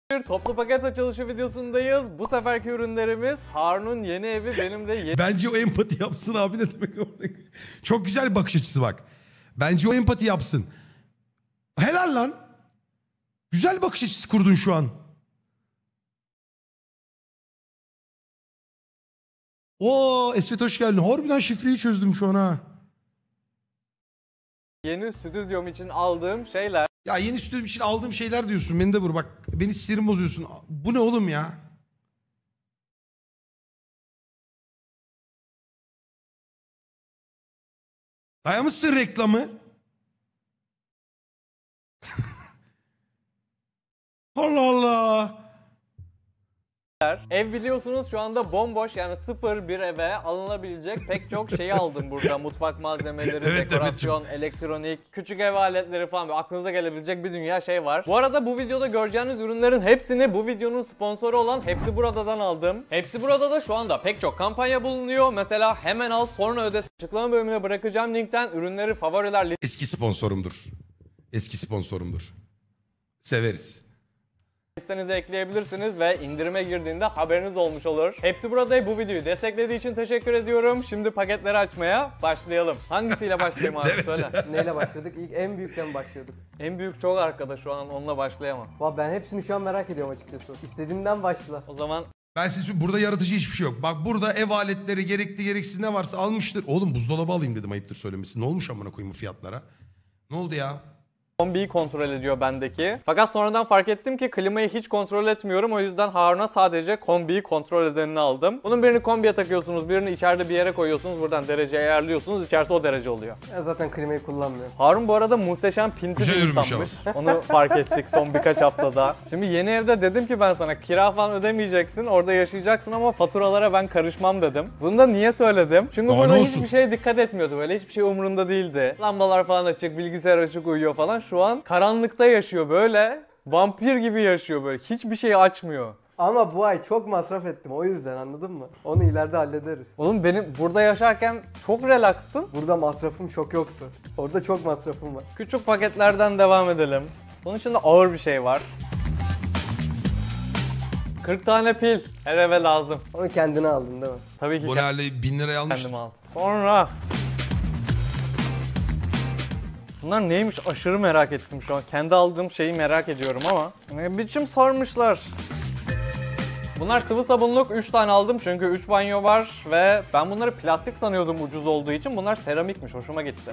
Bir toplu paket açılışı videosundayız. Bu seferki ürünlerimiz Harun'un yeni evi, benim de yeni... Bence o empati yapsın abi, ne demek? Çok güzel bir bakış açısı bak. Bence o empati yapsın. Helal lan. Güzel bakış açısı kurdun şu an. Oo Esvet hoş geldin. Harbiden şifreyi çözdüm şu an ha. Yeni stüdyom için aldığım şeyler. Ya yeni stüdyom için aldığım şeyler diyorsun. Beni de vur bak. Beni sinirimi bozuyorsun. Bu ne oğlum ya? Dayamışsın reklamı. Allah Allah. Ev biliyorsunuz şu anda bomboş, yani sıfır bir eve alınabilecek pek çok şeyi aldım burada. Mutfak malzemeleri, Evet, dekorasyon, elektronik, küçük ev aletleri falan, aklınıza gelebilecek bir dünya şey var. Bu arada bu videoda göreceğiniz ürünlerin hepsini bu videonun sponsoru olan Hepsi Burada'dan aldım. Hepsi Burada'da şu anda pek çok kampanya bulunuyor. Mesela hemen al sonra öde. Açıklama bölümüne bırakacağım linkten ürünleri favoriler Eski sponsorumdur. Eski sponsorumdur. Severiz. listenize ekleyebilirsiniz ve indirime girdiğinde haberiniz olmuş olur. Hepsi Burada'yı bu videoyu desteklediği için teşekkür ediyorum. Şimdi paketleri açmaya başlayalım. Hangisiyle başlayayım abi, söyle. Neyle başladık? İlk en büyükten başlıyorduk. En büyük çok arkada, şu an onunla başlayamam. Valla ben hepsini şu an merak ediyorum açıkçası. İstediğimden başla. O zaman Ben size burada yaratıcı hiçbir şey yok. Bak burada ev aletleri gerekli gereksiz ne varsa almıştır. Oğlum buzdolabı alayım dedim, ayıptır söylemesi. Ne olmuş amına koyayım bu fiyatlara? Ne oldu ya? kombiyi kontrol ediyor bendeki. Fakat sonradan fark ettim ki klimayı hiç kontrol etmiyorum. O yüzden Harun'a sadece kombiyi kontrol edenini aldım. Bunun birini kombiye takıyorsunuz, birini içeride bir yere koyuyorsunuz. Buradan dereceyi ayarlıyorsunuz. İçerisi o derece oluyor. Ben zaten klimayı kullanmıyorum. Harun bu arada muhteşem pinti Güzel bir ürünmüş insanmış. Onu fark ettik son birkaç haftada. Şimdi yeni evde dedim ki ben sana kira falan ödemeyeceksin. Orada yaşayacaksın ama faturalara ben karışmam dedim. Bunu da niye söyledim? Çünkü Daha bana ne hiçbir olsun? şeye dikkat etmiyordu. Böyle hiçbir şey umurunda değildi. Lambalar falan açık, bilgisayar açık, uyuyor falan. Şu an karanlıkta yaşıyor böyle. Vampir gibi yaşıyor böyle. Hiçbir şeyi açmıyor. Ama bu ay çok masraf ettim o yüzden, anladın mı? Onu ileride hallederiz. Oğlum benim burada yaşarken çok relaxtım. Burada masrafım çok yoktu. Orada çok masrafım var. Küçük paketlerden devam edelim. Bunun içinde ağır bir şey var. 40 tane pil. Her eve lazım. Onu kendine aldın değil mi? Tabii ki Bu herhalde 1000 liraya almıştım. kendim aldım. Sonra... Bunlar neymiş, aşırı merak ettim şu an. Kendi aldığım şeyi merak ediyorum ama. Ne biçim sarmışlar. Bunlar sıvı sabunluk, 3 tane aldım çünkü 3 banyo var ve ben bunları plastik sanıyordum ucuz olduğu için. Bunlar seramikmiş, hoşuma gitti.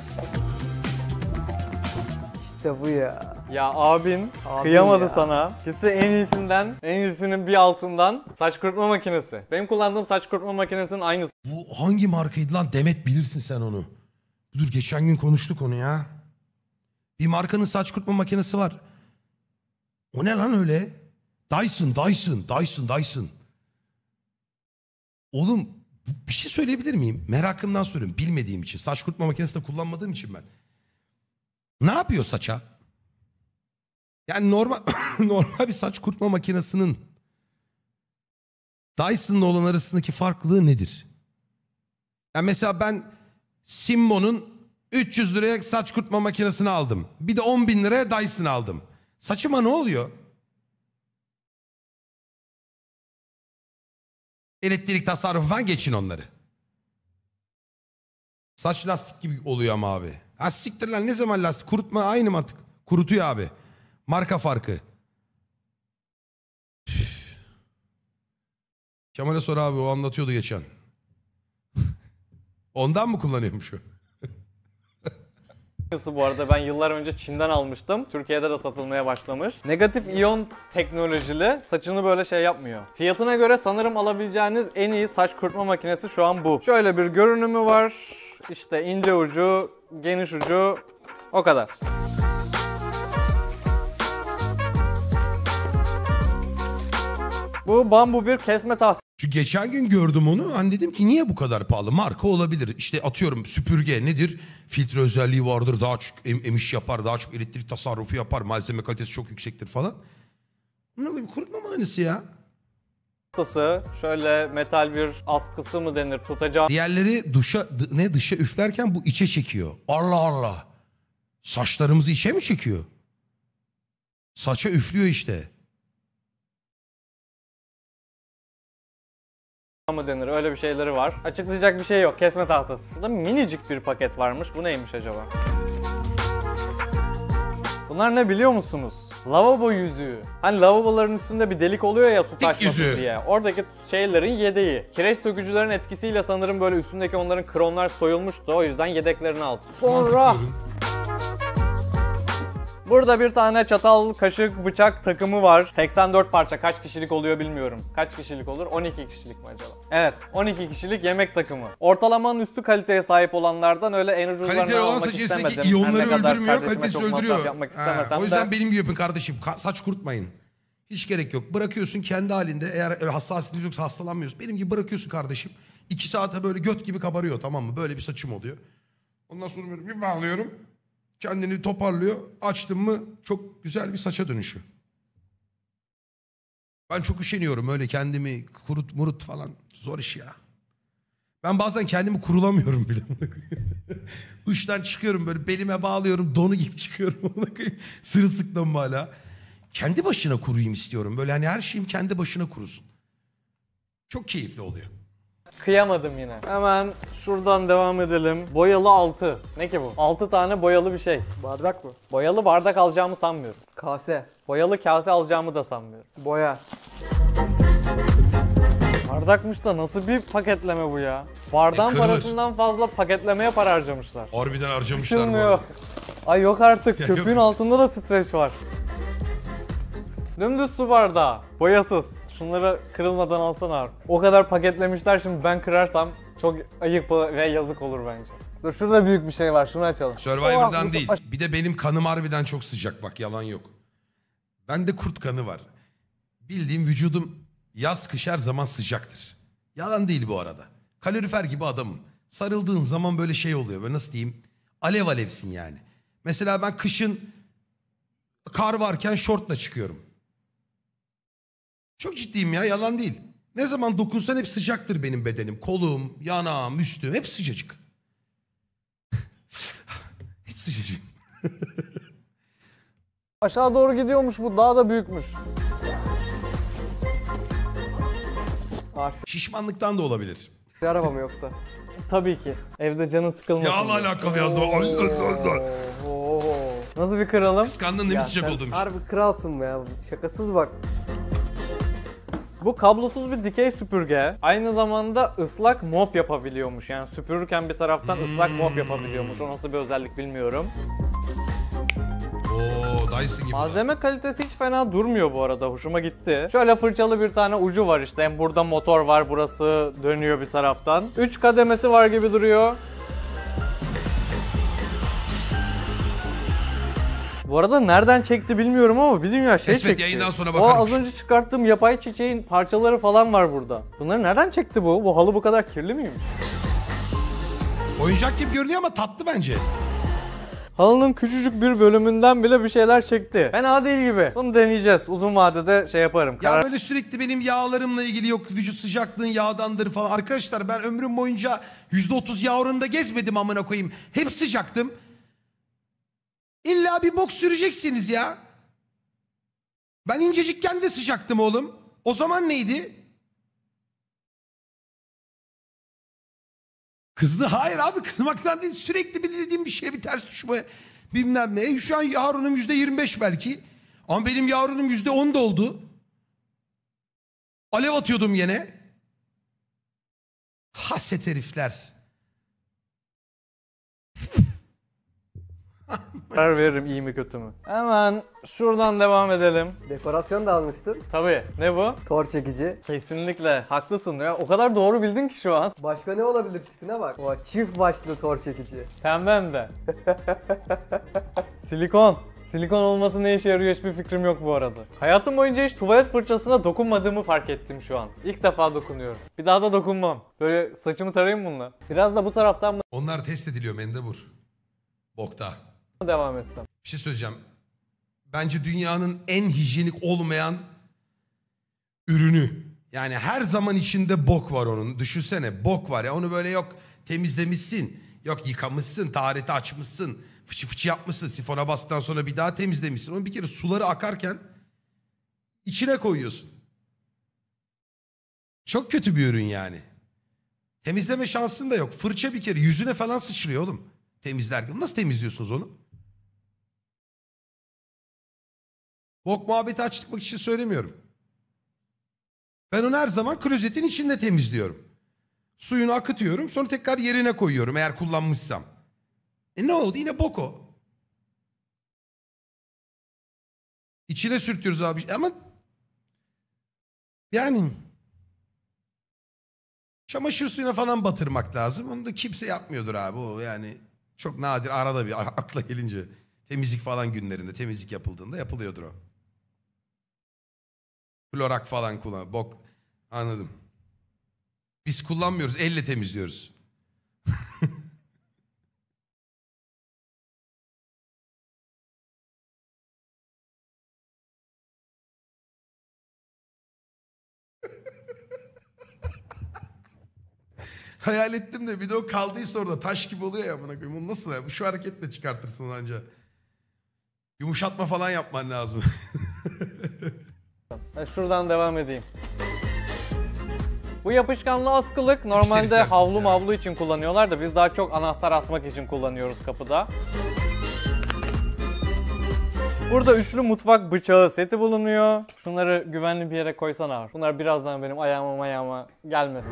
İşte bu ya. Ya abin Abin kıyamadı ya. sana. Gitti en iyisinden, en iyisinin bir altından saç kurutma makinesi. Benim kullandığım saç kurutma makinesinin aynısı. Bu hangi markaydı lan? Demet, bilirsin sen onu. Dur geçen gün konuştuk onu ya. Bir markanın saç kurutma makinesi var. O ne lan öyle? Dyson. Oğlum bir şey söyleyebilir miyim? Merakımdan soruyorum. Bilmediğim için. Saç kurutma makinesi de kullanmadığım için ben. Ne yapıyor saça? Yani normal bir saç kurutma makinesinin Dyson'la olan arasındaki farklılığı nedir? Yani mesela ben Simmo'nun 300 liraya saç kurutma makinesini aldım. Bir de 10.000 liraya Dyson aldım. Saçıma ne oluyor? Elektrik tasarrufu falan, geçin onları. Saç lastik gibi oluyor ama abi. Ha siktir lan, ne zaman lastik? Kurutma aynı mantık. Kurutuyor abi. Marka farkı. Üf. Kemal'e sor abi, o anlatıyordu geçen. Ondan mı kullanıyormuş o? Bu arada ben yıllar önce Çin'den almıştım. Türkiye'de de satılmaya başlamış. Negatif iyon teknolojili, saçını böyle şey yapmıyor. Fiyatına göre sanırım alabileceğiniz en iyi saç kurutma makinesi şu an bu. Şöyle bir görünümü var. İşte ince ucu, geniş ucu, o kadar. Bu bambu bir kesme tahtası. Şu geçen gün gördüm onu. Hani dedim ki niye bu kadar pahalı? Marka olabilir. İşte atıyorum süpürge nedir? Filtre özelliği vardır. Daha çok emiş yapar. Daha çok elektrik tasarrufu yapar. Malzeme kalitesi çok yüksektir falan. Ne bu kurutma makinesi ya? Şöyle metal bir askısı mı denir, tutacağı Diğerleri dışa üflerken bu içe çekiyor. Allah Allah. Saçlarımızı içe mi çekiyor? Saça üflüyor işte. mı denir, öyle bir şeyleri var. Açıklayacak bir şey yok, kesme tahtası. Şurada minicik bir paket varmış, bu neymiş acaba? Bunlar ne biliyor musunuz? Lavabo yüzüğü. Hani lavaboların üstünde bir delik oluyor ya su taşmasın yüzüğü. diye. Oradaki şeylerin yedeği. Kireç sökücülerin etkisiyle sanırım böyle üstündeki onların kronlar soyulmuştu. O yüzden yedeklerini aldım. Sonra Mantıklı. burada bir tane çatal, kaşık, bıçak takımı var. 84 parça. Kaç kişilik oluyor bilmiyorum. Kaç kişilik olur? 12 kişilik mi acaba? Evet, 12 kişilik yemek takımı. Ortalamanın üstü kaliteye sahip olanlardan öyle en ucuzlarını Kaliteli almak olansa içerisindeki istemedim. iyonları Her ne kadar öldürmüyor, kardeşime kalitesi çok masraf öldürüyor. yapmak Ha, istemesem o yüzden de. benim gibi yapın kardeşim. Saç kurutmayın. Hiç gerek yok. Bırakıyorsun kendi halinde. Eğer öyle hassasiyetiniz yoksa hastalanmıyorsun. Benim gibi bırakıyorsun kardeşim. 2 saate böyle göt gibi kabarıyor, tamam mı? Böyle bir saçım oluyor. Ondan sonra böyle bir bağlıyorum. Kendini toparlıyor. Açtım mı çok güzel bir saça dönüşüyor. Ben çok üşeniyorum öyle kendimi kurut murut falan. Zor iş ya. Ben bazen kendimi kurulamıyorum bile. Duştan çıkıyorum böyle belime bağlıyorum. Donu gibi çıkıyorum. Sırılsıklam hala. Kendi başına kuruyayım istiyorum. Böyle hani her şeyim kendi başına kurusun. Çok keyifli oluyor. Kıyamadım yine. Hemen şuradan devam edelim. Boyalı altı. Ne ki bu? 6 tane boyalı bir şey. Bardak mı? Boyalı bardak alacağımı sanmıyorum. Kase. Boyalı kase alacağımı da sanmıyorum. Boya. Bardakmış da nasıl bir paketleme bu ya? Bardağın Kırılır. parasından fazla paketlemeye para harcamışlar. Harbiden harcamışlar bu Açılmıyor. arada. Ay yok artık. Ya Köpüğün yok. altında da streç var. Dümdüz su bardağı. Boyasız. Şunları kırılmadan alsana abi. O kadar paketlemişler, şimdi ben kırarsam çok ayıp ve yazık olur bence. Dur, şurada büyük bir şey var. Şunu açalım. Survivor'dan Oh, değil. Bir de benim kanım harbiden çok sıcak, bak yalan yok. Bende kurt kanı var. Bildiğim vücudum yaz kış her zaman sıcaktır. Yalan değil bu arada. Kalorifer gibi adamım. Sarıldığın zaman böyle şey oluyor. Böyle nasıl diyeyim? Alev alevsin yani. Mesela ben kışın kar varken şortla çıkıyorum. Çok ciddiyim ya, yalan değil. Ne zaman dokunsan hep sıcaktır benim bedenim. Kolum, yanağım, üstüm hep sıcacık. Hiç sıcacık. Aşağı doğru gidiyormuş bu. Daha da büyükmüş. Arsi Şişmanlıktan da olabilir. araba mı yoksa? Tabii ki. Evde canın sıkılmasın Yağla diye. alakalı yazdım. Oo. Nasıl bir kıralım? Kıskandın değil mi Ya sıcak sen olduğum için? harbi kralsın be ya. Şakasız bak. Bu kablosuz bir dikey süpürge. Aynı zamanda ıslak mop yapabiliyormuş. Yani süpürürken bir taraftan ıslak mop yapabiliyormuş. O nasıl bir özellik bilmiyorum. Oo, Dyson gibi. Malzeme kalitesi hiç fena durmuyor bu arada. Hoşuma gitti. Şöyle fırçalı bir tane ucu var işte. Hem burada motor var. Burası dönüyor bir taraftan. 3 kademesi var gibi duruyor. Bu arada nereden çekti bilmiyorum ama bir dünya şey Esmet, çekti. yayından sonra O bakarmış. az önce çıkarttığım yapay çiçeğin parçaları falan var burada. Bunları nereden çekti bu? Bu halı bu kadar kirli miymiş? Oyuncak gibi görünüyor ama tatlı bence. Halının küçücük bir bölümünden bile bir şeyler çekti. Fena değil gibi. Bunu deneyeceğiz. Uzun vadede şey yaparım. Ya böyle sürekli benim yağlarımla ilgili yok vücut sıcaklığın yağdandır falan. Arkadaşlar ben ömrüm boyunca %30 yağ oranında gezmedim amına koyayım. Hep sıcaktım. İlla bir bok süreceksiniz ya. Ben incecikken de sıcaktım oğlum. O zaman neydi? Kızdı. Hayır abi, kızmaktan değil. Sürekli bir dediğim bir şeye bir ters düşme. Bilmem ne. Şu an yavrunum %25 belki. Ama benim yavrunum %10 da oldu. Alev atıyordum yine. Haset herifler. Karar veririm iyi mi kötü mü. Hemen şuradan devam edelim. Dekorasyon da almıştın. Tabii. Ne bu? Tor çekici. Kesinlikle. Haklısın ya. O kadar doğru bildin ki şu an. Başka ne olabilir, tipine bak. O çift başlı tor çekici. Pembe hem de. Silikon. Silikon olması ne işe yarıyor hiçbir fikrim yok bu arada. Hayatım boyunca hiç tuvalet fırçasına dokunmadığımı fark ettim şu an. İlk defa dokunuyorum. Bir daha da dokunmam. Böyle saçımı tarayayım bununla. Biraz da bu taraftan mı Onlar test ediliyor Mendebur. Bokta. devam etsem? Bir şey söyleyeceğim. Bence dünyanın en hijyenik olmayan ürünü. Yani her zaman içinde bok var onun. Düşünsene, bok var ya, onu böyle yok temizlemişsin. Yok yıkamışsın, tahareti açmışsın. Fıçı fıçı yapmışsın. Sifona bastıktan sonra bir daha temizlemişsin. Onu bir kere suları akarken içine koyuyorsun. Çok kötü bir ürün yani. Temizleme şansın da yok. Fırça bir kere yüzüne falan sıçrıyor oğlum. Temizlerken. Nasıl temizliyorsunuz onu? Bok muhabbeti açtıkmak için söylemiyorum. Ben onu her zaman klozetin içinde temizliyorum. Suyunu akıtıyorum, sonra tekrar yerine koyuyorum eğer kullanmışsam. Ne oldu? Yine bok o. İçine sürtüyoruz abi. Ama yani çamaşır suyuna falan batırmak lazım. Onu da kimse yapmıyordur abi. O yani çok nadir, arada bir akla gelince. Temizlik falan günlerinde, temizlik yapıldığında yapılıyordur o. Klorak falan kullan. Bok. Anladım. Biz kullanmıyoruz. Elle temizliyoruz. Hayal ettim de bir de o kaldıysa orada taş gibi oluyor ya amına koyayım. Onu nasıl ya? Şu hareketle çıkartırsın anca. Yumuşatma falan yapman lazım. Şuradan devam edeyim. Bu yapışkanlı askılık normalde heriflersiniz havlu ya. mavlu için kullanıyorlar da biz daha çok anahtar asmak için kullanıyoruz kapıda. Burada üçlü mutfak bıçağı seti bulunuyor. Şunları güvenli bir yere koysana. Bunlar birazdan benim ayağıma gelmesin.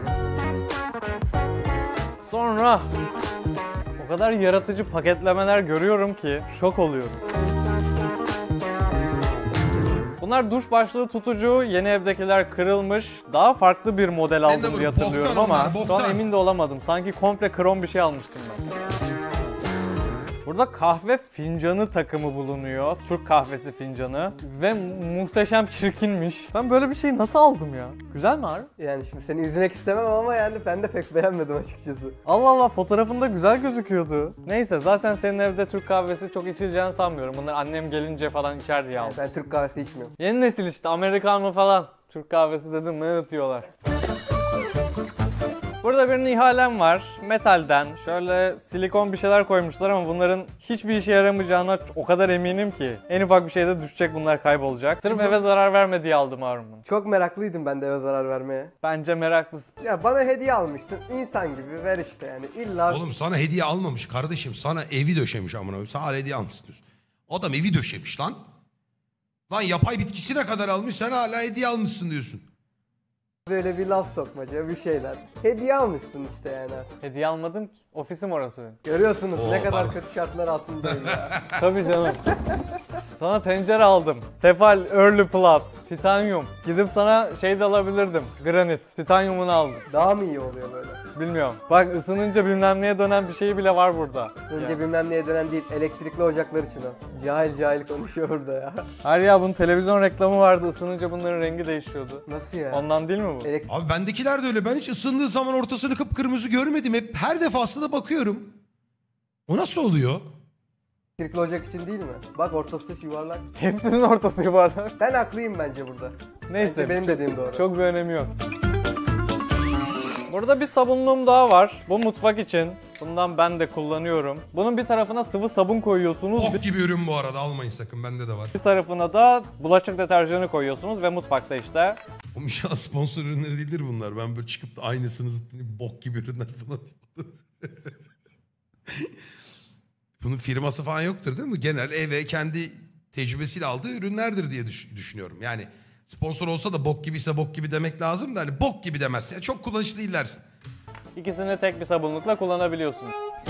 Sonra o kadar yaratıcı paketlemeler görüyorum ki şok oluyorum. Bunlar duş başlığı tutucu, yeni evdekiler kırılmış. Daha farklı bir model Ben de aldım bu diye hatırlıyorum boktan ama onlar, şu an boktan. emin de olamadım. Sanki komple krom bir şey almıştım ben. Burada kahve fincanı takımı bulunuyor. Türk kahvesi fincanı. Ve muhteşem çirkinmiş. Ben böyle bir şeyi nasıl aldım ya? Güzel mi abi? Yani şimdi seni üzmek istemem ama yani ben de pek beğenmedim açıkçası. Allah Allah, fotoğrafında güzel gözüküyordu. Neyse, zaten senin evde Türk kahvesi çok içileceğini sanmıyorum. Bunlar annem gelince falan içer diye aldım. Ben Türk kahvesi içmiyorum. Yeni nesil işte, Amerikan falan. Türk kahvesi dedim mi ötüyorlar. Burada bir ihalem var. Metalden. Şöyle silikon bir şeyler koymuşlar ama bunların hiçbir işe yaramayacağına o kadar eminim ki. En ufak bir şeyde düşecek, bunlar kaybolacak. Sırf eve zarar verme diye aldım Harun bunu. Çok meraklıydım ben de eve zarar vermeye. Bence meraklısın. Ya bana hediye almışsın, insan gibi ver işte yani illa... Oğlum sana hediye almamış kardeşim. Sana evi döşemiş amına koyayım. Sana hala hediye almışsın diyorsun. Adam evi döşemiş lan. Lan yapay bitkisine kadar almış, sen hala hediye almışsın diyorsun. Böyle bir laf sokmaca, bir şeyler. Hediye almışsın işte yani. Hediye almadım ki. Ofisim orası benim. Görüyorsunuz Oo, ne kadar pardon. kötü şartlar altındayım ya. Tabii canım. Sana tencere aldım. Tefal Early Plus. Titanyum. Gidip sana şey de alabilirdim. Granit. Titanyumunu aldım. Daha mı iyi oluyor böyle? Bilmiyorum. Bak, ısınınca bilmem neye dönen bir şey bile var burada. Önce Ya. bilmem neye dönen değil, elektrikli ocaklar için o. Cahil cahil konuşuyor burada ya. Hayır ya, bunun televizyon reklamı vardı. Isınınca bunların rengi değişiyordu. Nasıl ya? Ondan değil mi bu? Abi bendekiler de öyle. Ben hiç ısındığı zaman ortasını kıpkırmızı görmedim. Hep her defasında bakıyorum. O nasıl oluyor? Elektrikli ocak için değil mi? Bak ortası yuvarlak. Hepsinin ortası yuvarlak. Ben haklıyım bence burada. Neyse. Bence benim dediğim doğru. Çok bir önemi yok. Burada bir sabunluğum daha var. Bu mutfak için. Bundan ben de kullanıyorum. Bunun bir tarafına sıvı sabun koyuyorsunuz. Bok gibi ürün bu arada, almayın sakın, bende de var. Bir tarafına da bulaşık deterjanı koyuyorsunuz ve mutfakta işte. O inşallah sponsor ürünleri değildir bunlar. Ben böyle çıkıp da aynısını zıttını bok gibi ürünler falan diyorum. Bunun firması falan yoktur değil mi? Genel eve kendi tecrübesiyle aldığı ürünlerdir diye düşünüyorum. Yani sponsor olsa da bok gibiyse bok gibi demek lazım da hani bok gibi demezsin. Yani çok kullanışlı değil dersin. İkisini tek bir sabunlukla kullanabiliyorsun.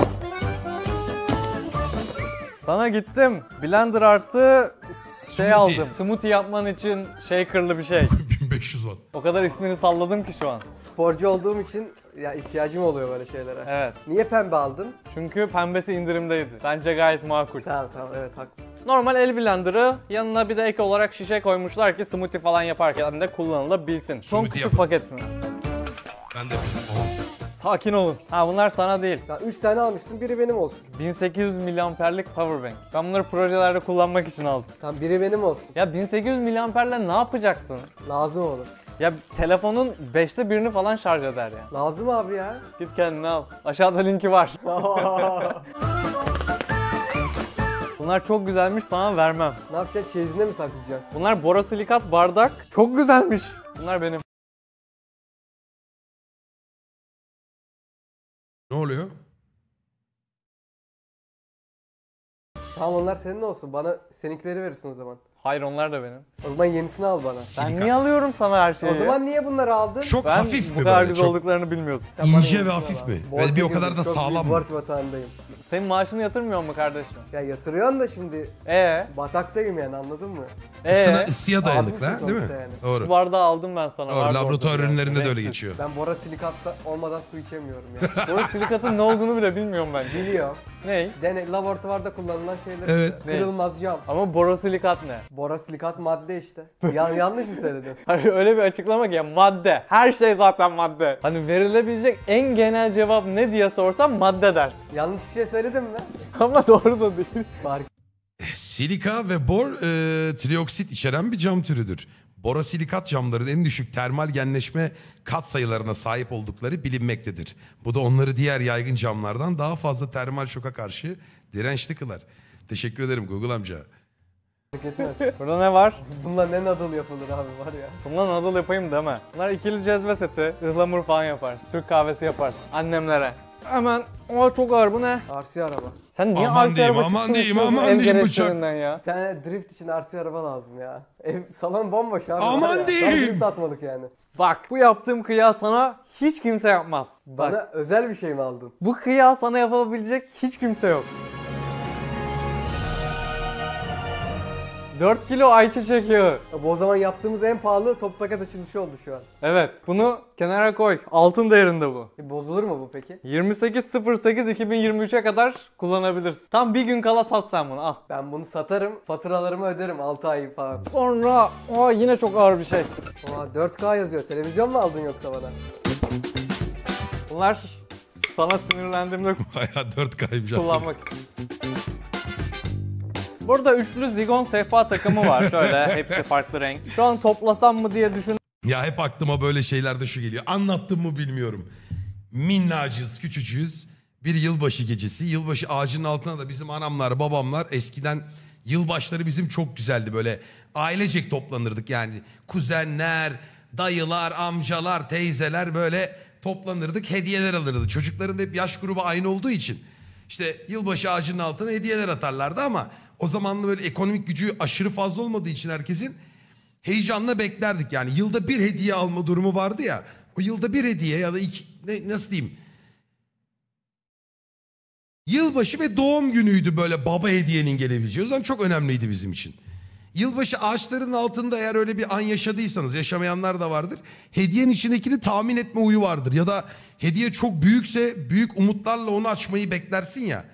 Sana gittim. Blender artı şey Smoothie. aldım. Smoothie yapman için shaker'lı bir şey. 1500 watt. O kadar ismini salladım ki şu an. Sporcu olduğum için ya ihtiyacım oluyor böyle şeylere. Evet. Niye pembe aldın? Çünkü pembesi indirimdeydi. Bence gayet makul. Tamam evet haklısın. Normal el blenderı, yanına bir de ek olarak şişe koymuşlar ki smoothie falan yaparken de kullanılabilsin. Son Smoothie küçük yapın. paket mi? Ben de Oha. Sakin olun. Ha, bunlar sana değil. Ya 3 tane almışsın, biri benim olsun. 1800 miliamperlik powerbank. Ben bunları projelerde kullanmak için aldım. Tamam biri benim olsun. Ya 1800 miliamperle ne yapacaksın? Lazım olur. Ya telefonun 5'te 1'ini falan şarj eder ya. Lazım abi ya. Git kendine al. Aşağıda linki var. Bunlar çok güzelmiş, sana vermem. Ne yapacaksın? Çeyizine mi saklayacaksın? Bunlar borosilikat bardak. Çok güzelmiş. Bunlar benim. Ne oluyor? Tamam onlar senin olsun. Bana seninkileri verirsin o zaman. Hayır, onlar da benim. O zaman yenisini al bana. Ben Silikat. niye alıyorum sana her şeyi? O zaman niye bunları aldın? Çok ben hafif bu mi kadar böyle? güzel Çok olduklarını bilmiyordum. Sen bana ince ve yenisini hafif al. mi? Borca Ve bir o kadar girdim, da çok sağlam büyük mı? borç batağındayım. Senin maaşını yatırmıyor mu kardeşim? Ya yatırıyorsun da şimdi bataktayım yani, anladın mı? Isıya dayanıklı ha, Abimsin değil mi? sonuçta yani. Su Doğru. bardağı aldım ben sana. Doğru. vardı Laboratuvar orada bir ürünlerinde yerde. de öyle Renksiz. geçiyor. Ben borosilikat olmadan su içemiyorum ya. Borosilikatın ne olduğunu bile bilmiyorum ben. Biliyorum. Ney? Laboratuvarda kullanılan şeyler Evet. işte. Kırılmaz cam. Ama borosilikat ne? Borosilikat madde işte. Yanlış mı söyledim? Hani öyle bir açıklama ki ya, madde. Her şey zaten madde. Hani verilebilecek en genel cevap ne diye sorsam madde dersin. Yanlış bir şey söyledim mi? Ama doğru da değil. Fark. Silika ve bor trioksit içeren bir cam türüdür. Borosilikat camların en düşük termal genleşme kat sayılarına sahip oldukları bilinmektedir. Bu da onları diğer yaygın camlardan daha fazla termal şoka karşı dirençli kılar. Teşekkür ederim Google amca. Etmez. Burada ne var? Bununla ne noodle yapılır abi var ya. Bundan noodle yapayım deme. Bunlar ikili cezve seti, ıhlamur falan yaparsın. Türk kahvesi yaparsın. Annemlere. Hemen, o çok ağır, bu ne? RC araba. Sen niye Aman RC diyeyim, araba aman çıksın diyeyim, istiyorsun aman ev diyeyim gereçlerinden ya? Sen drift için RC araba lazım ya. Salon bomboş abi. Aman var ya. diyeyim. Tam drift atmalık yani. Bak, bu yaptığım kıyas sana hiç kimse yapmaz. Bak, Bana özel bir şey mi aldın? bu kıyas sana yapabilecek hiç kimse yok. 4 kilo ayçiçek yağı. Bu o zaman yaptığımız en pahalı top paket açılışı oldu şu an. Evet, bunu kenara koy. Altın değerinde bu. Bozulur mu bu peki? 28.08.2023'e kadar kullanabilirsin. Tam bir gün kala sat sen bunu, al. Ben bunu satarım, faturalarımı öderim 6 ay falan. Sonra, yine çok ağır bir şey. Oha 4K yazıyor. Televizyon mu aldın yoksa bana? Bunlar sana sinirlendiğimde Bayağı 4K'ymış. kullanmak için. Burada üçlü zigon sehpa takımı var. Şöyle hepsi farklı renk. Şu an toplasam mı diye düşün. Ya hep aklıma böyle şeylerde şu geliyor. Anlattım mı bilmiyorum. Minnacız, küçücüğüz. Bir yılbaşı gecesi. Yılbaşı ağacının altına da bizim anamlar, babamlar eskiden yılbaşları bizim çok güzeldi. Böyle ailecek toplanırdık yani. Kuzenler, dayılar, amcalar, teyzeler böyle toplanırdık. Hediyeler alırdı. Çocukların da hep yaş grubu aynı olduğu için. İşte yılbaşı ağacının altına hediyeler atarlardı ama o zaman da böyle ekonomik gücü aşırı fazla olmadığı için herkesin heyecanla beklerdik. Yani yılda bir hediye alma durumu vardı ya. O yılda bir hediye ya da nasıl diyeyim? Yılbaşı ve doğum günüydü böyle baba hediyenin gelebileceği. O zaman çok önemliydi bizim için. Yılbaşı ağaçlarının altında eğer öyle bir an yaşadıysanız, yaşamayanlar da vardır. Hediyenin içindekini tahmin etme huyu vardır. Ya da hediye çok büyükse büyük umutlarla onu açmayı beklersin ya.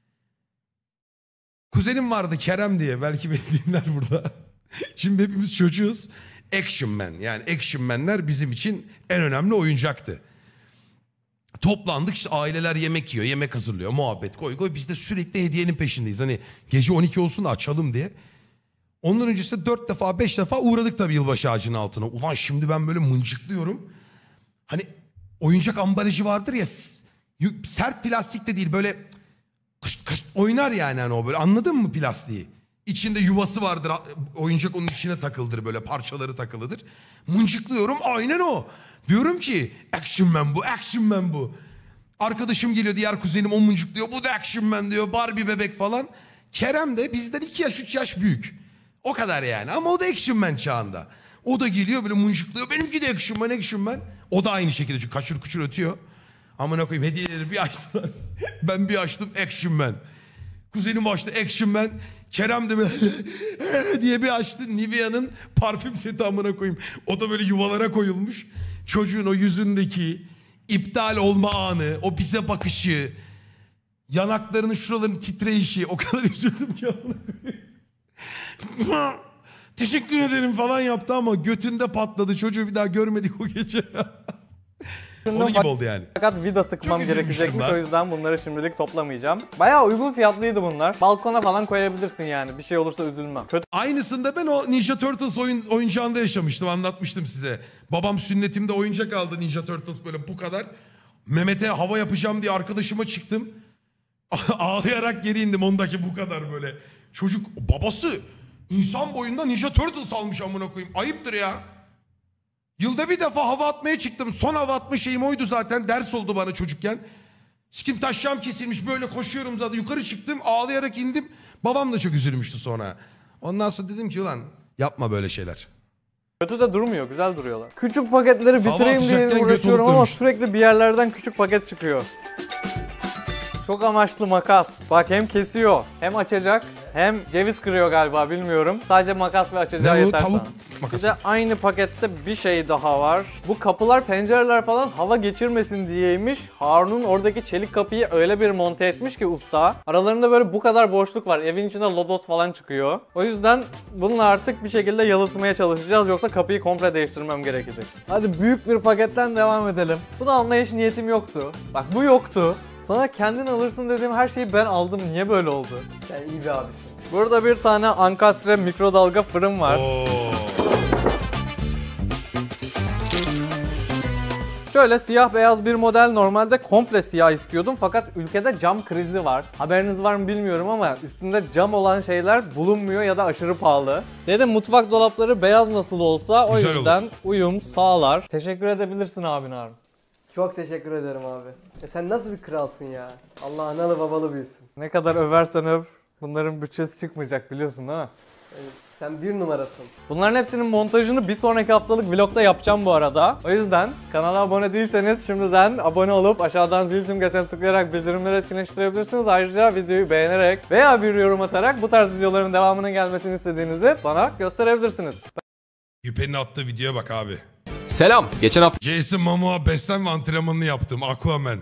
Kuzenim vardı Kerem diye, belki beni dinler burada. Şimdi hepimiz çocuğuz. Action Man, yani Action Man'ler bizim için en önemli oyuncaktı. Toplandık işte, aileler yemek yiyor, yemek hazırlıyor, muhabbet koy koy. Biz de sürekli hediyenin peşindeyiz. Hani gece 12 olsun da açalım diye. Ondan öncesinde 4 defa 5 defa uğradık tabii yılbaşı ağacının altına. Ulan şimdi ben böyle mıncıklıyorum. Hani oyuncak ambalajı vardır ya, sert plastik de değil, böyle kış kış oynar yani hani o böyle, anladın mı plastiği? İçinde yuvası vardır, oyuncak onun içine takıldır, böyle parçaları takılıdır. Mıncıklıyorum, aynen o. Diyorum ki Action Man bu, Action Man bu. Arkadaşım geliyor, diğer kuzenim, o mıncıklıyor, bu da Action Man diyor, Barbie bebek falan. Kerem de bizden 2 yaş 3 yaş büyük. O kadar yani, ama o da Action Man çağında. O da geliyor böyle mıncıklıyor, benimki de Action Man, Action Man. O da aynı şekilde çünkü kaçır kuçur ötüyor. Amına koyayım, hediyeleri bir açtılar. Ben bir açtım, Action Man. Kuzenim açtı, Action Man. Kerem de böyle diye bir açtı, Nivea'nın parfüm seti, amına koyayım. O da böyle yuvalara koyulmuş. Çocuğun o yüzündeki iptal olma anı, o bize bakışı, yanaklarının şuralarının titreyişi, o kadar üzüldüm ki, amına koyayım. Teşekkür ederim falan yaptı ama götünde patladı. Çocuğu bir daha görmedik o gece. Onun gibi oldu yani. Fakat vida sıkmam Çok üzülmüştüm gerekecekmiş, ben. o yüzden bunları şimdilik toplamayacağım. Bayağı uygun fiyatlıydı bunlar. Balkona falan koyabilirsin yani. Bir şey olursa üzülmem. Kötü Aynısında ben o Ninja Turtles oyuncağında yaşamıştım, anlatmıştım size. Babam sünnetimde oyuncak aldı, Ninja Turtles böyle bu kadar. Mehmet'e hava yapacağım diye arkadaşıma çıktım. Ağlayarak geri indim, ondaki bu kadar böyle. Çocuk babası insan boyunda Ninja Turtles almış, amına koyayım. Ayıptır ya. Yılda bir defa hava atmaya çıktım. Son hava atma şeyim oydu zaten. Ders oldu bana çocukken. Sikim taşşam kesilmiş böyle koşuyorum zaten. Yukarı çıktım ağlayarak indim. Babam da çok üzülmüştü sonra. Ondan sonra dedim ki ulan yapma böyle şeyler. Kötü de durmuyor, güzel duruyorlar. Küçük paketleri bitireyim diye atacakken göt uğraşıyorum olup ama dönmüş. sürekli bir yerlerden küçük paket çıkıyor. Çok amaçlı makas. Bak hem kesiyor, hem açacak, hem ceviz kırıyor galiba bilmiyorum. Sadece makas ve açacağı Ne bu? yeter Tavuk sana. Bir makası. de aynı pakette bir şey daha var. Bu kapılar, pencereler falan hava geçirmesin diyeymiş. Harun'un oradaki çelik kapıyı öyle bir monte etmiş ki usta. Aralarında böyle bu kadar boşluk var. Evin içinde lodos falan çıkıyor. O yüzden bununla artık bir şekilde yalıtmaya çalışacağız. Yoksa kapıyı komple değiştirmem gerekecek. Hadi büyük bir paketten devam edelim. Bunu almaya hiç niyetim yoktu. Bak bu yoktu. Sana kendin alırsın dediğim her şeyi ben aldım. Niye böyle oldu? Sen iyi bir abisin. Burada bir tane Ankastre mikrodalga fırın var. Oo. Şöyle siyah beyaz bir model, normalde komple siyah istiyordum fakat ülkede cam krizi var. Haberiniz var mı bilmiyorum ama üstünde cam olan şeyler bulunmuyor ya da aşırı pahalı. Dedim mutfak dolapları beyaz nasıl olsa o Güzel yüzden uyum sağlar. Teşekkür edebilirsin abin Harun. Çok teşekkür ederim abi. Sen nasıl bir kralsın ya? Allah analı babalı büyüsün. Ne kadar översen öv, bunların bütçesi çıkmayacak biliyorsun değil mi? Sen bir numarasın. Bunların hepsinin montajını bir sonraki haftalık vlogda yapacağım bu arada. O yüzden kanala abone değilseniz şimdiden abone olup aşağıdan zil simgesine tıklayarak bildirimleri etkinleştirebilirsiniz. Ayrıca videoyu beğenerek veya bir yorum atarak bu tarz videoların devamının gelmesini istediğinizi bana gösterebilirsiniz. Yüpe'nin attığı videoya bak abi. Selam. Geçen hafta Jason Momoa beslenme antrenmanını yaptım. Aquaman.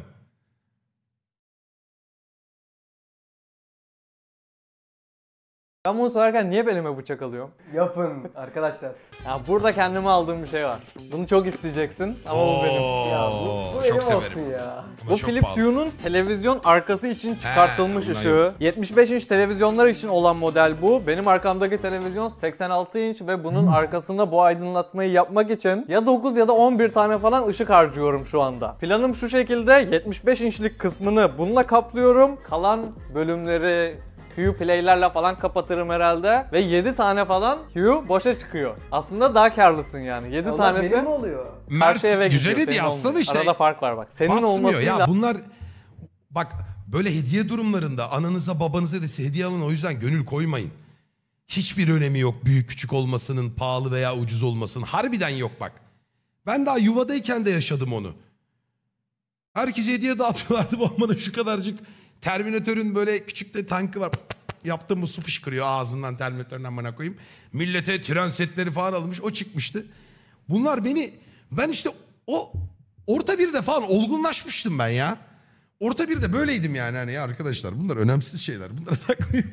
Ben bunu söylerken niye belime bıçak alıyorum? Yapın arkadaşlar. Ya burada kendime aldığım bir şey var. Bunu çok isteyeceksin ama bu benim. Ya bu benim çok severim. olsun ya. Ama Bu çok Philips pahalı. Hue'nun televizyon arkası için çıkartılmış bundan ışığı. 75 inç televizyonlar için olan model bu. Benim arkamdaki televizyon 86 inç ve bunun arkasında bu aydınlatmayı yapmak için ya 9 ya da 11 tane falan ışık harcıyorum şu anda. Planım şu şekilde: 75 inçlik kısmını bununla kaplıyorum. Kalan bölümleri Hue play'lerle falan kapatırım herhalde ve 7 tane falan Hue boşa çıkıyor. Aslında daha karlısın yani. 7 Onlar tanesi benim mi oluyor? karşı eve güzel gidiyor. hediye senin aslında olmuyor. işte. Arada fark var bak. Senin Basmıyor olmasıyla ya bunlar bak böyle hediye durumlarında ananıza babanıza da hediye alın, o yüzden gönül koymayın. Hiçbir önemi yok büyük küçük olmasının, pahalı veya ucuz olmasının. Harbiden yok bak. Ben daha yuvadayken de yaşadım onu. Herkese hediye dağıtıyorlardı, babamın şu kadarcık Terminatör'ün böyle küçük de tankı var. Yaptım mı su fışkırıyor ağzından, Terminatör'ün bana koyayım. Millete tren setleri falan almış, o çıkmıştı. Bunlar ben işte o orta birde falan olgunlaşmıştım ben ya. Orta birde böyleydim yani, hani ya arkadaşlar bunlar önemsiz şeyler, bunlara takmayın.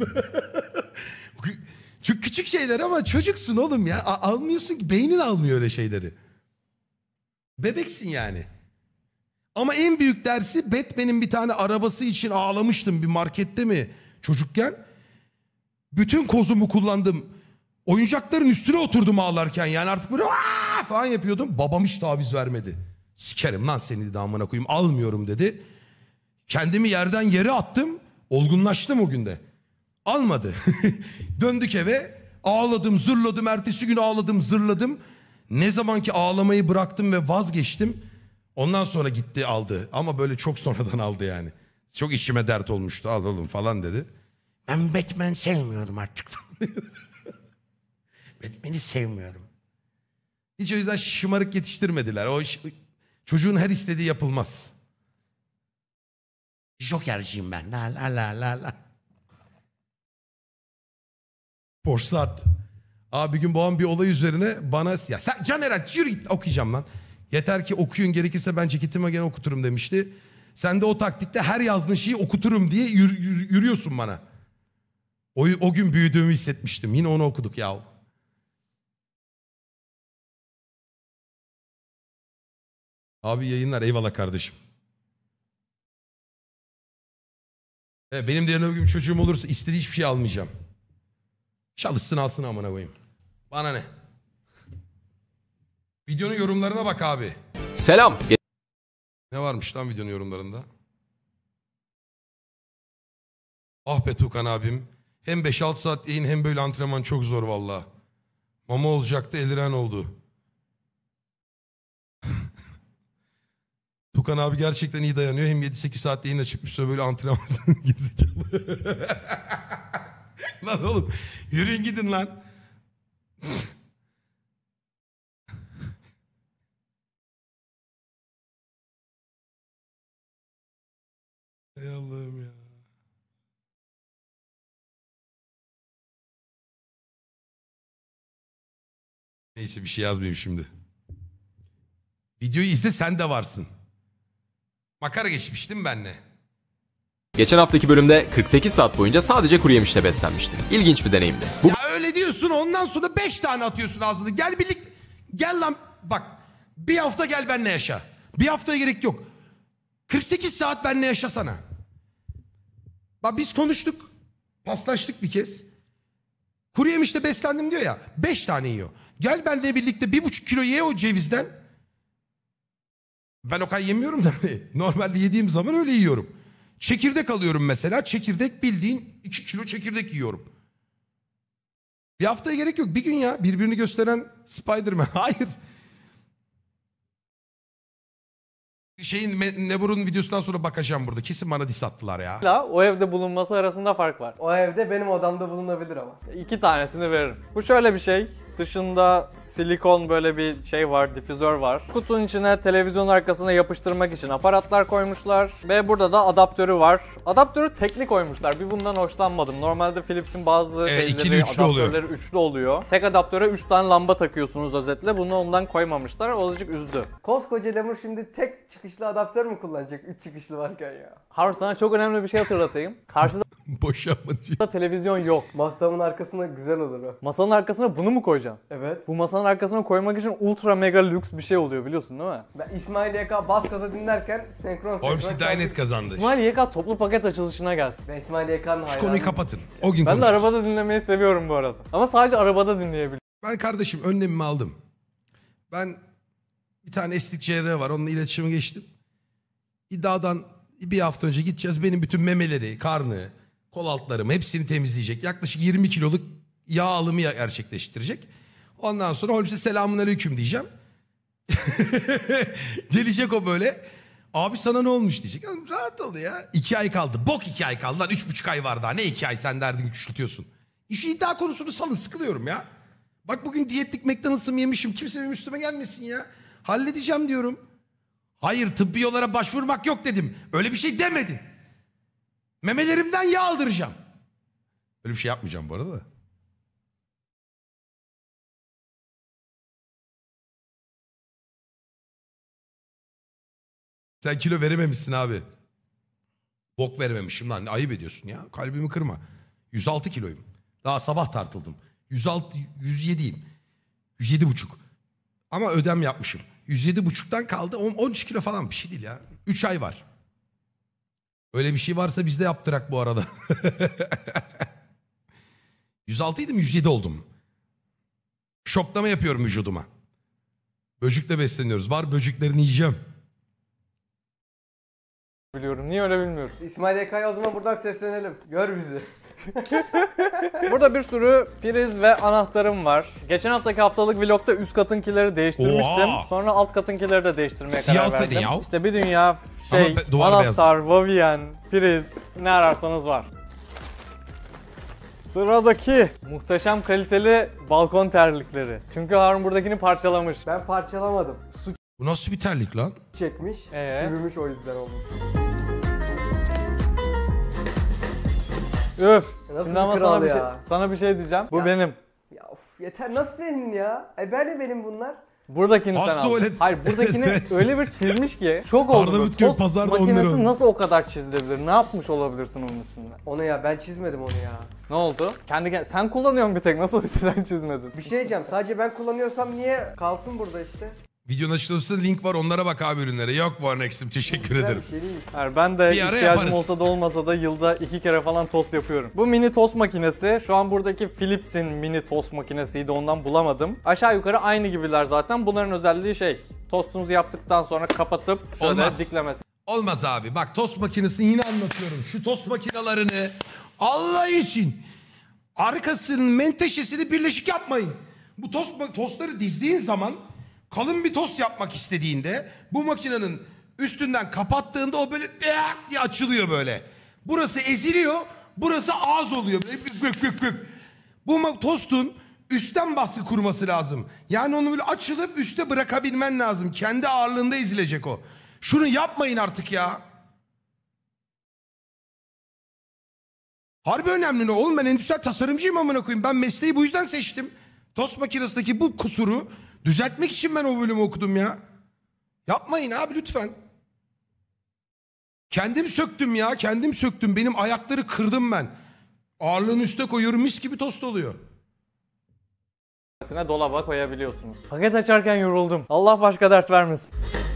Çok küçük şeyler ama çocuksun oğlum ya, almıyorsun ki, beynin almıyor öyle şeyleri. Bebeksin yani. Ama en büyük dersi, Batman'in bir tane arabası için ağlamıştım bir markette mi çocukken. Bütün kozumu kullandım. Oyuncakların üstüne oturdum ağlarken, yani artık böyle "Aa!" falan yapıyordum. Babam hiç taviz vermedi. Sikerim lan seni dedi, amına koyayım, almıyorum dedi. Kendimi yerden yere attım. Olgunlaştım o günde. Almadı. Döndük eve. Ağladım, zırladım. Ertesi gün ağladım, zırladım. Ne zamanki ağlamayı bıraktım ve vazgeçtim, ondan sonra gitti aldı. Ama böyle çok sonradan aldı yani. Çok içime dert olmuştu. Al oğlum falan dedi. Ben Batman sevmiyorum artık. Batman'i sevmiyorum. Hiç o yüzden şımarık yetiştirmediler. Çocuğun her istediği yapılmaz. Joker'ciyim ben. La la la la la. Porsat. Abi bir gün babam bir olay üzerine bana, ya sen Caner yürü git, okuyacağım lan. Yeter ki okuyun, gerekirse ben ceketime gene okuturum demişti. Sen de o taktikte her yazdığın şeyi okuturum diye yürüyorsun bana. O gün büyüdüğümü hissetmiştim. Yine onu okuduk ya. Abi yayınlar, eyvallah kardeşim. Benim de yarın öbür gün çocuğum olursa istediği hiçbir şey almayacağım. Çalışsın alsın amına koyayım. Bana ne? Videonun yorumlarına bak abi. selam. Ne varmış lan videonun yorumlarında? Ah be Tukan abim. Hem 5-6 saat yayın hem böyle antrenman çok zor valla. Mama olacaktı, eliren oldu. Tukan abi gerçekten iyi dayanıyor. Hem 7-8 saatte yayına çıkmış sonra böyle antrenman gezecek. Lan oğlum yürüyün gidin lan. Ey Allah'ım ya. Neyse bir şey yazmayayım şimdi. Videoyu izle sen de varsın. Makara geçmiştim benle. Geçen haftaki bölümde 48 saat boyunca sadece kuru yemişle beslenmiştim. İlginç bir deneyimdi. Bu Ya öyle diyorsun ondan sonra 5 tane atıyorsun ağzına. Gel birlikte. Gel lan bak. Bir hafta gel benle yaşa. Bir haftaya gerek yok. 48 saat benle yaşasana. Bak biz konuştuk. Paslaştık bir kez. Kuru yemişle beslendim diyor ya. 5 tane yiyor. Gel benle birlikte 1,5 kilo ye o cevizden. Ben o kadar yemiyorum da. Normalde yediğim zaman öyle yiyorum. Çekirdek alıyorum mesela. Çekirdek bildiğin 2 kilo çekirdek yiyorum. Bir haftaya gerek yok. Bir gün ya birbirini gösteren Spider-Man. Hayır. Nebur'un videosundan sonra bakacağım burada. Kesin bana diss attılar ya. O evde bulunması arasında fark var. O evde benim odamda bulunabilir ama. 2 tanesini veririm. Bu şöyle bir şey. Dışında silikon böyle bir şey var, difüzör var. Kutunun içine televizyon arkasına yapıştırmak için aparatlar koymuşlar. Ve burada da adaptörü var. Adaptörü tekli koymuşlar. Bir bundan hoşlanmadım. Normalde Philips'in bazı ikili, şeyleri, üçlü adaptörleri üçlü oluyor. Tek adaptöre 3 tane lamba takıyorsunuz özetle. Bunu ondan koymamışlar. O azıcık üzdü. Koskoca Lemur şimdi tek çıkışlı adaptör mü kullanacak? 3 çıkışlı varken ya. Harun sana çok önemli bir şey hatırlatayım. Karşıda Boş yapma diyor. televizyon yok. Masamın arkasına güzel olur o. Masanın arkasına bunu mu koyacaksın? Evet. Bu masanın arkasına koymak için ultra mega lüks bir şey oluyor biliyorsun değil mi? Ben İsmail YK bas gaza dinlerken senkron Oğlum Sidinet kazandı. İsmail YK toplu paket açılışına gelsin. Ben İsmail YK'nın Şu konuyu kapatın. O gün Ben de konuşuruz. arabada dinlemeyi seviyorum bu arada. Ama sadece arabada dinleyebiliyorum. Ben kardeşim önlemimi aldım. Ben bir tane estetik cerrahı var. Onunla iletişime geçtim. İddiadan bir hafta önce gideceğiz. Benim bütün memeleri, karnı, kol altlarımı hepsini temizleyecek. Yaklaşık 20 kiloluk yağ alımı gerçekleştirecek. Ondan sonra Holmes'e selamünaleyküm diyeceğim. Gelecek o böyle. Abi sana ne olmuş diyecek. Rahat ol ya. 2 ay kaldı. Bok 2 ay kaldı lan. 3,5 ay var daha. Ne 2 ay sen derdin küçültüyorsun. Şu iddia konusunu salın, sıkılıyorum ya. Bak bugün diyetlik McDonald's'ımı yemişim. Kimse benim üstüme gelmesin ya. Halledeceğim diyorum. Hayır tıbbi yollara başvurmak yok dedim. Öyle bir şey demedin. Memelerimden yağ aldıracağım. Öyle bir şey yapmayacağım bu arada da. Sen kilo verememişsin abi. Bok verememişim lan. Ayıp ediyorsun ya. Kalbimi kırma. 106 kiloyum. Daha sabah tartıldım. 107'yim. 107,5. Ama ödem yapmışım. 107,5'tan kaldı. 13 kilo falan bir şey değil ya. 3 ay var. Öyle bir şey varsa biz de yaptırak bu arada. 106 idim 107 oldum. Şoklama yapıyorum vücuduma. Böcükle besleniyoruz. Var böcüklerini yiyeceğim. Biliyorum. Niye öyle bilmiyorum. İsmail YK'ya o zaman buradan seslenelim. Gör bizi. Burada bir sürü priz ve anahtarım var. Geçen haftaki haftalık vlogda üst katınkileri değiştirmiştim. Oha! Sonra alt katınkileri de değiştirmeye Siyah karar verdim. ya. İşte bir dünya duvar anahtar, Vavien, priz ne ararsanız var. Sıradaki muhteşem kaliteli balkon terlikleri. Çünkü Harun buradakini parçalamış. Ben parçalamadım. Su Bu nasıl bir terlik lan? çekmiş, çürümüş o yüzden olmuş. Öf. Nasıl Şimdi bir ama kral sana bir şey, ya? sana bir şey diyeceğim. Bu Ya. benim. Ya of, yeter nasıl senin ya? Benim bunlar. Buradakini Az sen aldın. tuvalet. Hayır buradakini öyle bir çizmiş ki şok oldum. Arnavut köy Tost pazarda 10 lira makinesi oldu. nasıl o kadar çizilebilir? Ne yapmış olabilirsin onun üstünde? Onu ya ben çizmedim onu ya. Ne oldu? Sen kullanıyorsun bir tek. Nasıl sen çizmedin? Bir şey diyeceğim. Sadece ben kullanıyorsam niye kalsın burada işte? Videonun açıklamasında link var. Onlara bak abi ürünlere. Yok bu Next'im. Teşekkür Güzel ederim. bir şey değil. Hayır, ben de Bir ara ihtiyacım yaparız. olsa da olmasa da yılda 2 kere falan tost yapıyorum. Bu mini tost makinesi. Şu an buradaki Philips'in mini tost makinesiydi. Ondan bulamadım. Aşağı yukarı aynı gibiler zaten. Bunların özelliği tostunuzu yaptıktan sonra kapatıp şöyle Olmaz. diklemesi. Olmaz abi. Bak tost makinesini yine anlatıyorum. Şu tost makinelerini Allah için arkasının menteşesini birleşik yapmayın. Bu tostları dizdiğin zaman kalın bir tost yapmak istediğinde bu makinenin Üstünden kapattığında o böyle diye açılıyor böyle. Burası eziliyor, burası ağız oluyor. Böyle gök gök gök. Bu tostun üstten baskı kurması lazım. Yani onu böyle açılıp üste bırakabilmen lazım. Kendi ağırlığında ezilecek o. Şunu yapmayın artık ya. Harbi önemli ne oğlum, ben endüstriyel tasarımcıyım amına koyayım. Ben mesleği bu yüzden seçtim. Tost makinesindeki bu kusuru düzeltmek için ben o bölümü okudum ya. Yapmayın abi lütfen. Kendim söktüm ya, kendim söktüm. Benim ayakları kırdım ben. Ağırlığını üste koyuyorum, mis gibi tost oluyor. Dolaba koyabiliyorsunuz. Paket açarken yoruldum. Allah başka dert vermesin.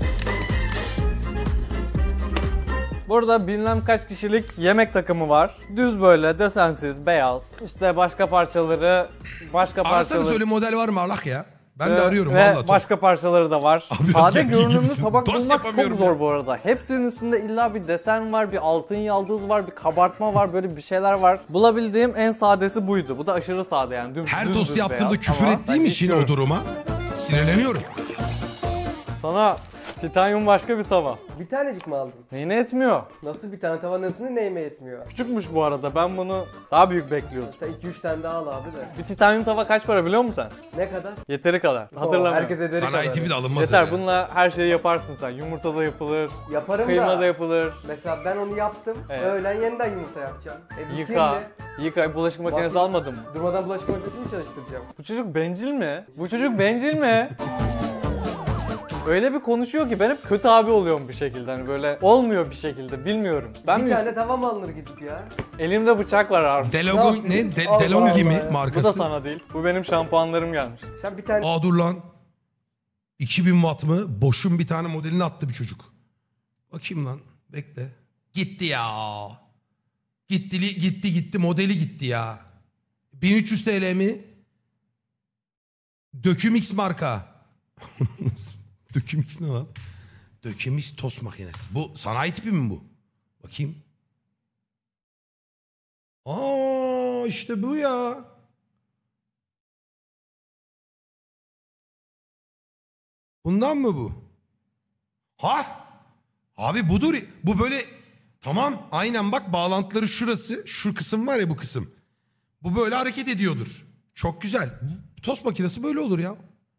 Burada bilmem kaç kişilik yemek takımı var. Düz böyle desensiz, beyaz. İşte başka parçaları, Ararsanız öyle model var mı Allah ya? Ben de arıyorum ve vallahi. başka parçaları da var. Abi Sade biraz görünümlü gibisin. tabak Tost bulmak çok yapamıyorum zor ya. bu arada. Hepsinin üstünde illa bir desen var, bir altın yaldız var, bir kabartma var, böyle bir şeyler var. Bulabildiğim en sadesi buydu. Bu da aşırı sade yani. Her dümdüz tost yaptığımda beyaz. küfür Ama ettiğim ben için o istiyorum. duruma sinirleniyorum. Sana titanyum başka bir tava. Bir tanecik mi aldın? Neyine etmiyor? Nasıl bir tane tava, nasıl neyime yetmiyor? Küçükmüş bu arada. Ben bunu daha büyük bekliyordum. Sen 2-3 tane daha al abi de. Bir titanyum tava kaç para biliyor musun sen? Ne kadar? Yeteri kadar. Hatırlamıyorum. Herkes ederi Sanayi kadar. tipi de alınmaz. Yeter, öyle. bununla her şeyi yaparsın sen. Yumurta da yapılır, Yaparım kıyma da. da yapılır. Mesela ben onu yaptım. Evet. Öğlen yeniden yumurta yapacağım. Yıka, Bitirdi. yıka. Bulaşık makinesi Bak- almadın mı? Durmadan bulaşık makinesini mi çalıştıracağım? Bu çocuk bencil mi? Bu çocuk bencil mi? Öyle bir konuşuyor ki ben hep kötü abi oluyorum bir şekilde. Hani böyle olmuyor bir şekilde, bilmiyorum. Ben Bir tane tava mı alınır gidip ya? Elimde bıçak var abi. Delongi Ne ne? Allah Delongi mi Allah. Bu da markası? sana değil. Bu benim şampuanlarım gelmiş. Sen bir tane Aa dur lan. 2000 watt mı? Boş'un bir tane modelini attı bir çocuk. Bakayım lan. Bekle. Gitti ya. Gitti. Modeli gitti ya. 1300 TL mi? Dökümix marka. Dökümix ne lan? Dökümix tost makinesi. Bu sanayi tipi mi bu? Bakayım. Aa işte bu ya. Bundan mı bu? Ha? Abi budur. Bu böyle tamam aynen bak bağlantıları şurası. Şu kısım var ya bu kısım. Bu böyle hareket ediyordur. Çok güzel. Tost makinesi böyle olur ya.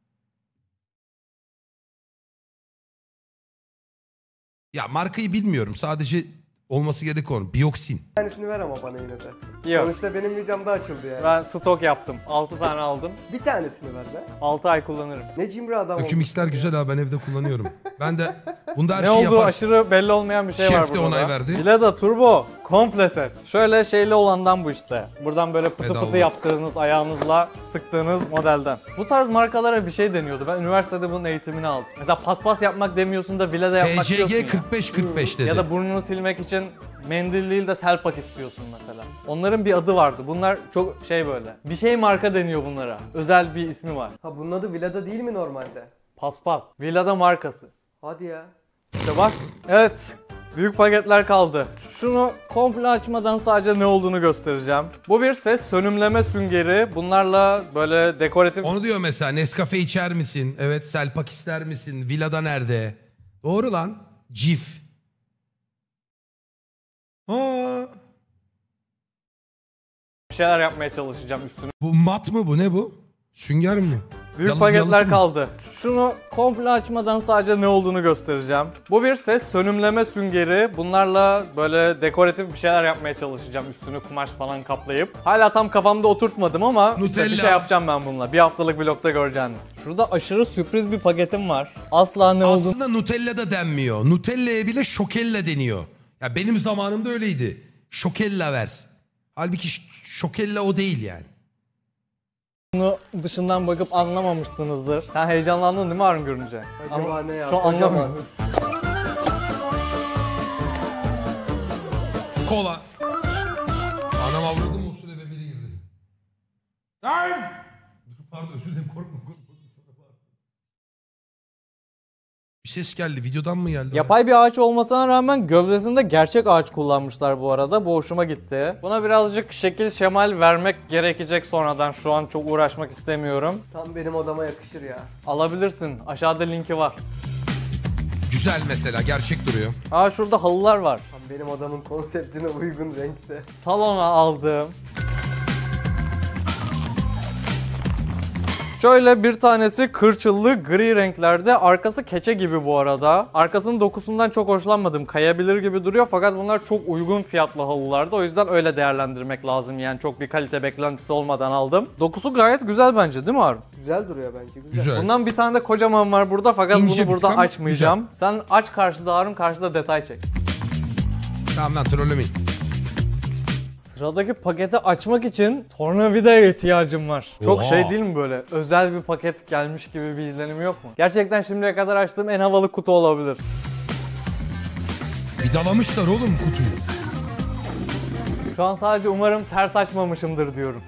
Ya markayı bilmiyorum. Sadece olması gerek olan. Biyoksin. tanesini ver ama bana yine de. Yok. Sonuçta benim videomda açıldı yani. Ben stok yaptım. 6 tane aldım. Bir tanesini ver be. 6 ay kullanırım. Ne cimri adam Döküm X'ler olmuşsun güzel abi ben evde kullanıyorum. Ben de bunda her Ne şeyi olduğu yaparsın. aşırı belli olmayan bir şey var Şef de burada. onay verdi. Vileda Turbo komple set. Şöyle şeyli olandan bu işte. Buradan böyle pıtı Pedallı. pıtı yaptığınız ayağınızla sıktığınız modelden. Bu tarz markalara bir şey deniyordu. Ben üniversitede bunun eğitimini aldım. Mesela paspas yapmak demiyorsun da Vileda yapmak diyorsun TCG ya. 45-45 dedi. Ya da burnunu silmek için mendil değil de selpak istiyorsun mesela. Onların bir adı vardı. Bunlar çok şey böyle. Bir şey marka deniyor bunlara. Özel bir ismi var. Ha bunun adı Vilada değil mi normalde? Paspas. Vileda markası. Hadi ya. İşte bak. Evet. Büyük paketler kaldı. Şunu komple açmadan sadece ne olduğunu göstereceğim. Bu bir ses sönümleme süngeri. Bunlarla böyle dekoratif... Onu diyor mesela Nescafe içer misin? Evet Selpak ister misin? Villada nerede? Doğru lan. Cif. Aa, bir şeyler yapmaya çalışacağım üstüne. bu mat mı bu? Ne bu? Sünger mi? Büyük Yalı- paketler yalıtım mı? kaldı. Şunu komple açmadan sadece ne olduğunu göstereceğim. Bu bir ses sönümleme süngeri. Bunlarla böyle dekoratif bir şeyler yapmaya çalışacağım. Üstünü kumaş falan kaplayıp. Hala tam kafamda oturtmadım ama işte bir Nutella. şey yapacağım ben bununla. Bir haftalık vlogda göreceğiniz. Şurada aşırı sürpriz bir paketim var. Asla ne olduğunu... Aslında Nutella da denmiyor. Nutella'ya bile şokella deniyor. Ya benim zamanımda öyleydi. Şokella ver. Halbuki şokella o değil yani. Bunu dışından bakıp anlamamışsınızdır. Sen heyecanlandın değil mi Harun görünce? Acaba ne ya? Şu an Kocaman. anlamıyorum. Kola. Anam avradım olsun eve biri girdi. Ay! Pardon özür dilerim korkma. Bir ses geldi. Videodan mı geldi? Yapay bir ağaç olmasına rağmen gövdesinde gerçek ağaç kullanmışlar bu arada. Bu hoşuma gitti. Buna birazcık şekil şemal vermek gerekecek sonradan. Şu an çok uğraşmak istemiyorum. Tam benim odama yakışır ya. Alabilirsin. Aşağıda linki var. Güzel mesela, gerçek duruyor. Aa şurada halılar var. Tam benim adamın konseptine uygun renkte. Salona aldım. Şöyle bir tanesi kırçıllı gri renklerde. Arkası keçe gibi bu arada. Arkasının dokusundan çok hoşlanmadım. Kayabilir gibi duruyor fakat bunlar çok uygun fiyatlı halılardı. O yüzden öyle değerlendirmek lazım. Yani çok bir kalite beklentisi olmadan aldım. Dokusu gayet güzel bence değil mi Harun? Güzel duruyor bence, güzel. Güzel. Bundan bir tane de kocaman var burada fakat İnce bunu bir burada tam, açmayacağım. Sen aç karşıda Harun, karşıda detay çek. Tamam lan, trollemeyin. Sıradaki paketi açmak için tornavidaya ihtiyacım var. Çok Oha. şey değil mi böyle? Özel bir paket gelmiş gibi bir izlenimi yok mu? Gerçekten şimdiye kadar açtığım en havalı kutu olabilir. Vidalamışlar oğlum kutuyu. Şu an sadece umarım ters açmamışımdır diyorum.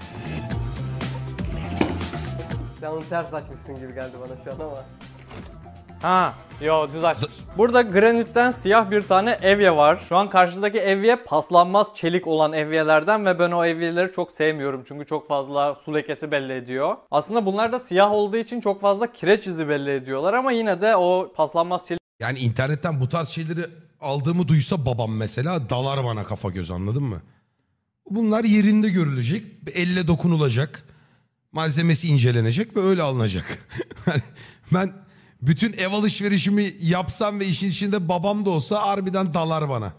Sen onu ters açmışsın gibi geldi bana şu an ama. Ha, yo düz açmış. Burada granitten siyah bir tane evye var. Şu an karşıdaki evye paslanmaz çelik olan evyelerden ve ben o evyeleri çok sevmiyorum. Çünkü çok fazla su lekesi belli ediyor. Aslında bunlar da siyah olduğu için çok fazla kireç izi belli ediyorlar ama yine de o paslanmaz çelik Yani internetten bu tarz şeyleri aldığımı duysa babam mesela dalar bana kafa göz, anladın mı? Bunlar yerinde görülecek, elle dokunulacak, malzemesi incelenecek ve öyle alınacak. Yani ben bütün ev alışverişimi yapsam ve işin içinde babam da olsa harbiden dalar bana.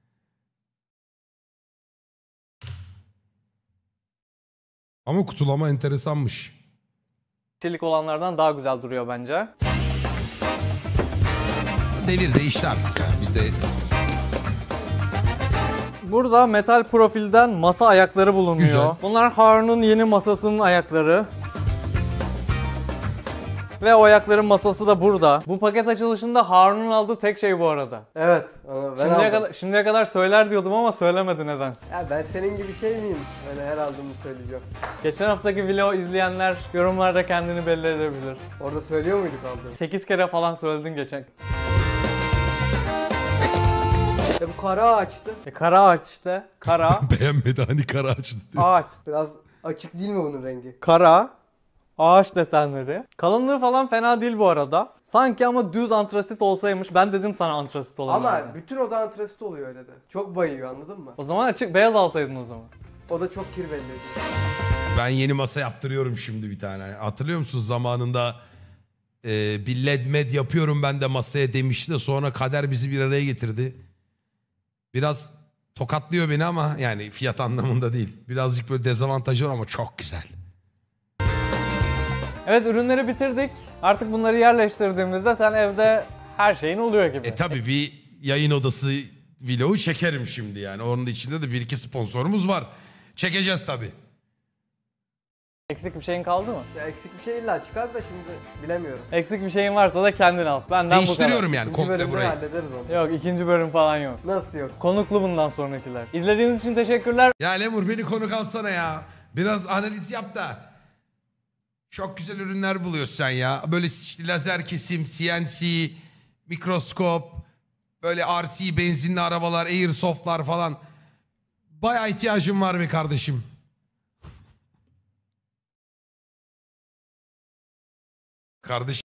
Ama kutulama enteresanmış. olanlardan daha güzel duruyor bence. Devir değişti artık ya. Bizde Burada metal profilden masa ayakları bulunuyor. Güzel. Bunlar Harun'un yeni masasının ayakları. Ve o ayakların masası da burada. Bu paket açılışında Harun'un aldığı tek şey bu arada. Evet, onu ben aldım. Şimdiye kadar söyler diyordum ama söylemedi nedense. Ya ben senin gibi şey miyim? Öyle her aldığımı söyleyeceğim. Geçen haftaki vlog izleyenler yorumlarda kendini belli edebilir. Orada söylüyor muyduk aldığımı? 8 kere falan söyledin geçen. Bu kara ağaçtı. Kara ağaç işte. Kara beğenmedi hani kara açtı. ağaç. Biraz açık değil mi bunun rengi? Kara ağaç desenleri. Kalınlığı falan fena değil bu arada. Sanki ama düz antrasit olsaymış. Ben dedim sana antrasit olan. Ama bütün oda antrasit oluyor öyle de. Çok bayıyor, anladın mı? O zaman açık beyaz alsaydın o zaman. O da çok kir belli ediyor. Ben yeni masa yaptırıyorum şimdi bir tane. Hatırlıyor musunuz zamanında bir led med yapıyorum ben de masaya demişti de sonra kader bizi bir araya getirdi. Biraz tokatlıyor beni ama yani fiyat anlamında değil. Birazcık böyle dezavantajı var ama çok güzel. Evet, ürünleri bitirdik. Artık bunları yerleştirdiğimizde sen evde her şeyin oluyor gibi. Tabii bir yayın odası vlogu çekerim şimdi yani. Onun içinde de bir iki sponsorumuz var. Çekeceğiz tabii. Eksik bir şeyin kaldı mı? Ya eksik bir şey illa çıkar da şimdi bilemiyorum. Eksik bir şeyin varsa da kendin al. Benden bu kadar. Değiştiriyorum yani İkinci komple bölümde burayı. hallederiz onu. Yok, ikinci bölüm falan yok. Nasıl yok? Konuklu bundan sonrakiler. İzlediğiniz için teşekkürler. Ya Lemur beni konuk alsana ya. Biraz analiz yap da. Çok güzel ürünler buluyorsun sen ya. Böyle işte lazer kesim, CNC, mikroskop, böyle RC benzinli arabalar, airsoftlar falan. Bayağı ihtiyacım var be kardeşim. Kardeşim.